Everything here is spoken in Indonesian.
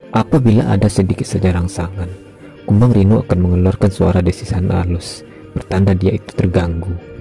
Apabila ada sedikit saja rangsangan, kumbang Rino akan mengeluarkan suara desisan halus, pertanda dia itu terganggu.